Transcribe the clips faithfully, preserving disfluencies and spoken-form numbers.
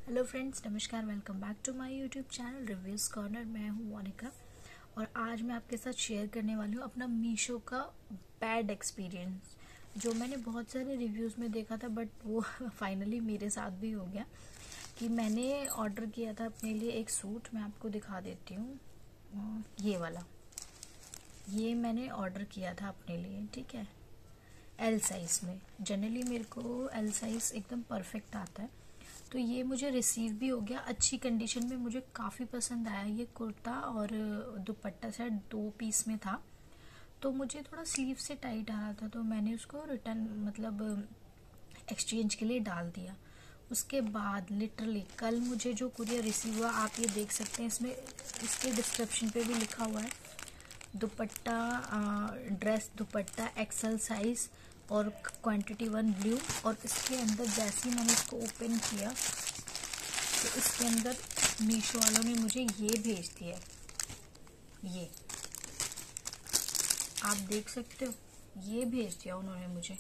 Hello friends, नमस्कार। Welcome back to my YouTube channel reviews corner. मैं हूं मोनिका और आज मैं आपके साथ शेयर करने वाली हूं अपना मीशो का बैड एक्सपीरियंस, जो मैंने बहुत सारे रिव्यूज़ में देखा था बट वो फाइनली मेरे साथ भी हो गया। कि मैंने ऑर्डर किया था अपने लिए एक सूट, मैं आपको दिखा देती हूँ। ये वाला ये मैंने ऑर्डर किया था अपने लिए, ठीक है, एल साइज़ में। जनरली मेरे को एल साइज़ एकदम परफेक्ट आता है, तो ये मुझे रिसीव भी हो गया अच्छी कंडीशन में। मुझे काफ़ी पसंद आया ये कुर्ता और दुपट्टा सेट दो पीस में था, तो मुझे थोड़ा स्लीव से टाइट आ रहा था, तो मैंने उसको रिटर्न मतलब एक्सचेंज के लिए डाल दिया। उसके बाद लिटरली कल मुझे जो कुरियर रिसीव हुआ, आप ये देख सकते हैं, इसमें इसके डिस्क्रिप्शन पे भी लिखा हुआ है dupatta, dress dupatta XL size और क्वांटिटी वन ब्लू। और इसके अंदर जैसे ही मैंने इसको ओपन किया तो इसके अंदर मीशो वालों ने मुझे ये भेज दिया है। ये आप देख सकते हो, ये भेज दिया उन्होंने मुझे।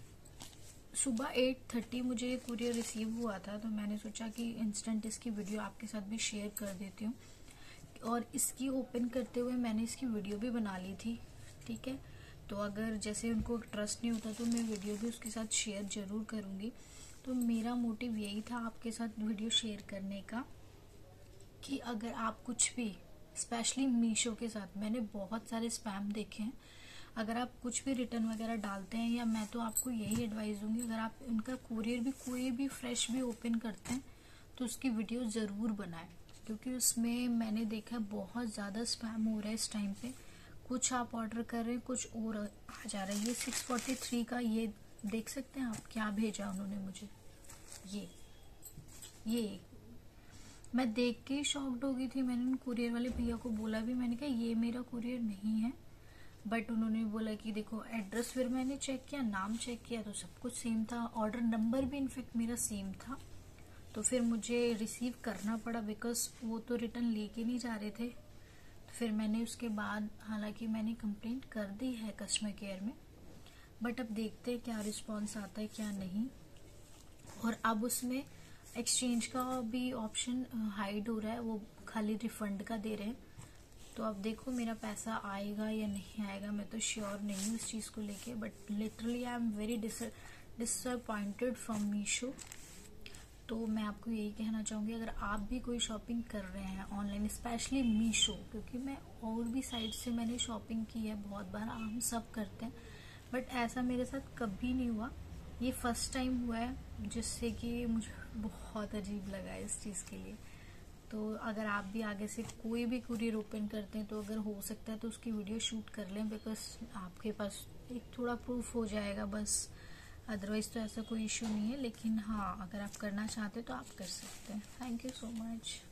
सुबह आठ तीस मुझे ये कुरियर रिसीव हुआ था, तो मैंने सोचा कि इंस्टेंट इसकी वीडियो आपके साथ भी शेयर कर देती हूँ। और इसकी ओपन करते हुए मैंने इसकी वीडियो भी बना ली थी, ठीक है। तो अगर जैसे उनको ट्रस्ट नहीं होता तो मैं वीडियो भी उसके साथ शेयर ज़रूर करूँगी। तो मेरा मोटिव यही था आपके साथ वीडियो शेयर करने का कि अगर आप कुछ भी, स्पेशली मीशो के साथ मैंने बहुत सारे स्पैम देखे हैं, अगर आप कुछ भी रिटर्न वगैरह डालते हैं, या मैं तो आपको यही एडवाइस दूंगी, अगर आप इनका कुरियर भी कोई भी फ्रेश भी ओपन करते हैं तो उसकी वीडियो ज़रूर बनाएं, क्योंकि उसमें मैंने देखा बहुत ज़्यादा स्पैम हो रहा है इस टाइम पे। कुछ आप ऑर्डर कर रहे हैं, कुछ और आ जा रहा है। ये सिक्स फोर्टी थ्री का ये देख सकते हैं आप, क्या भेजा उन्होंने मुझे। ये ये मैं देख के ही शॉक्ड हो गई थी। मैंने उन कुरियर वाले भैया को बोला भी, मैंने कहा ये मेरा कुरियर नहीं है, बट उन्होंने बोला कि देखो एड्रेस। फिर मैंने चेक किया, नाम चेक किया तो सब कुछ सेम था, ऑर्डर नंबर भी इनफेक्ट मेरा सेम था। तो फिर मुझे रिसीव करना पड़ा, बिकॉज वो तो रिटर्न लेके नहीं जा रहे थे। तो फिर मैंने उसके बाद, हालांकि मैंने कंप्लेंट कर दी है कस्टमर केयर में, बट अब देखते हैं क्या रिस्पॉन्स आता है क्या नहीं। और अब उसमें एक्सचेंज का भी ऑप्शन हाइड हो रहा है, वो खाली रिफंड का दे रहे हैं। तो अब देखो मेरा पैसा आएगा या नहीं आएगा, मैं तो श्योर नहीं हूँ इस चीज़ को लेके। But literally I am very disappointed from Meesho. तो मैं आपको यही कहना चाहूँगी, अगर आप भी कोई शॉपिंग कर रहे हैं ऑनलाइन, स्पेशली मीशो, क्योंकि मैं और भी साइट से मैंने शॉपिंग की है बहुत बार, हम सब करते हैं, बट ऐसा मेरे साथ कभी नहीं हुआ। ये फर्स्ट टाइम हुआ है, जिससे कि मुझे बहुत अजीब लगा इस चीज़ के लिए। तो अगर आप भी आगे से कोई भी कुरियर ओपन करते हैं, तो अगर हो सकता है तो उसकी वीडियो शूट कर लें, बिकॉज आपके पास एक थोड़ा प्रूफ हो जाएगा बस। अदरवाइज तो ऐसा कोई इशू नहीं है, लेकिन हाँ, अगर आप करना चाहते हैं तो आप कर सकते हैं। Thank you so much.